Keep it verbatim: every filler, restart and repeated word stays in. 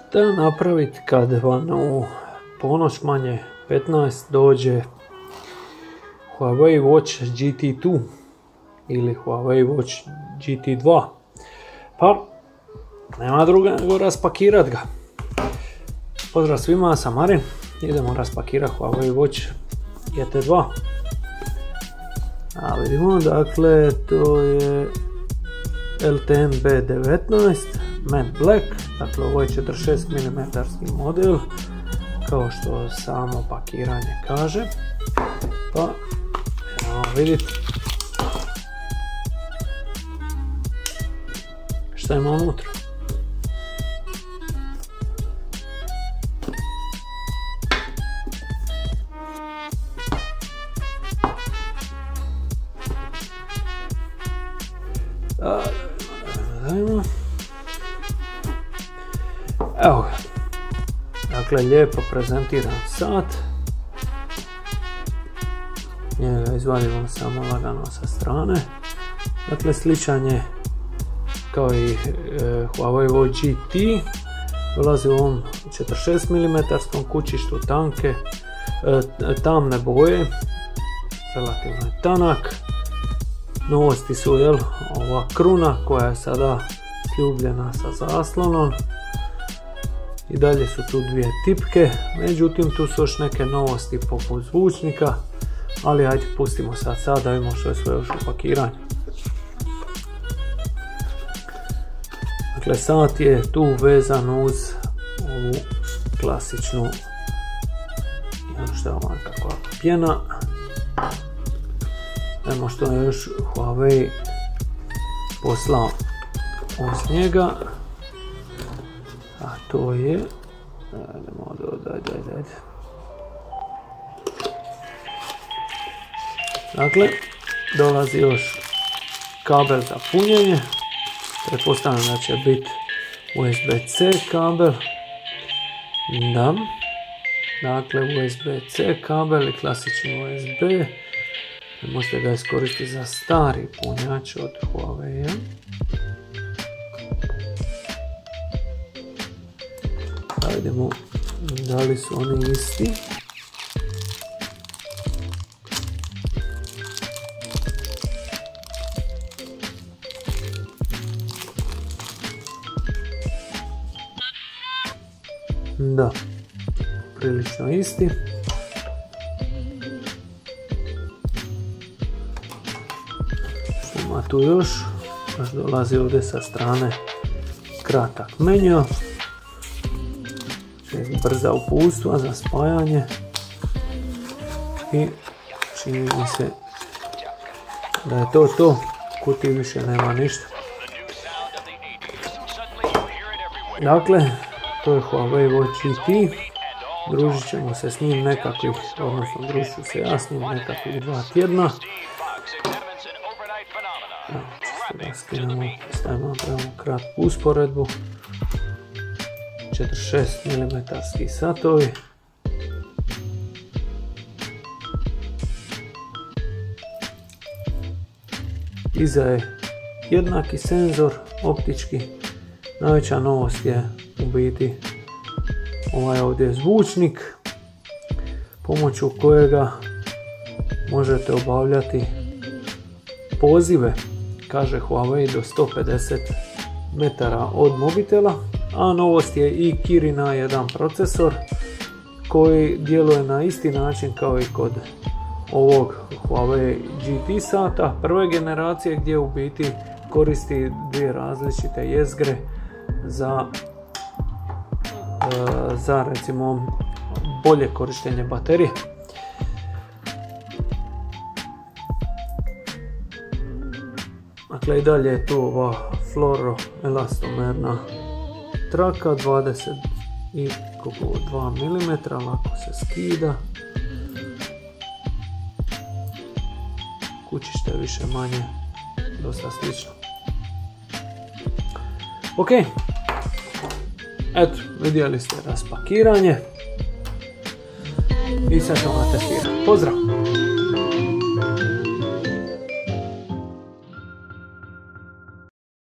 Šta napraviti kad vam u ponoć manje petnaest dođe Huawei Watch G T dva ili Huawei Watch G T dva? Pa, nema druga nego raspakirat ga. Pozdrav svima, sam Marin. Idemo raspakirati Huawei Watch G T dva. A vidimo, dakle, to je L T M B devetnaest Matte Black, dakle ovo je četrdeset šest milimetara model, kao što samo pakiranje kaže. Pa, evo vidite šta ima unutra. Evo ga, dakle lijepo prezentiran sat, njega izvadimo samo lagano sa strane, dakle sličan je kao i e, Huawei Watch G T, dolazi u ovom četrdeset šest milimetara kućištu, tanke, e, tamne boje, relativno je tanak. Novosti su, jel, ova kruna koja je sada sljubljena sa zaslonom. I dalje su tu dvije tipke, međutim tu su još neke novosti poput zvučnika, ali ajde pustimo sad sad da vidimo što je sve još u pakiranju. Dakle, sat je tu vezan uz ovu klasičnu, jedno što je ovako kakva pjena. Vidimo što je još Huawei poslao uz njega. A to je, idemo dodaj, daj, daj. Dakle, dolazi još kabel za punjenje, pretpostavljam da će biti U S B C kabel, da, dakle U S B C kabel i klasični U S B, možete ga iskoristiti za stari punjač od Huawei-a. Da vidimo da li su oni isti. Da, prilično isti. Što ima tu još? Još dolazi ovdje sa strane kratak menju. Brza uputstva za spajanje i čini mi se da je to to, kutiji više nema ništa. Dakle, to je Huawei Watch G T, družit ćemo se s njim nekakvih, odnosno družit ću se ja s njim nekakvih dva tjedna. Evo, čisto da skinemo, stavimo prema kratku usporedbu. četrdeset šest milimetara satovi. Iza je jednaki senzor optički. Najveća novost je u biti ovaj ovdje zvučnik, pomoću kojega možete obavljati pozive, kaže Huawei, do sto pedeset metara od mobitela. A novost je i Kirin A jedan procesor koji djeluje na isti način kao i kod ovog Huawei G T sata prve generacije, gdje u biti koristi dvije različite jezgre za, za recimo bolje korištenje baterije. Dakle, i dalje je tu ova fluoroelastomerna traka, dvadeset dva milimetra, lako se skida. Kućište je više manje dosta slično. Ok, eto, vidjeli ste raspakiranje i sad ćemo ga testirati. Pozdrav!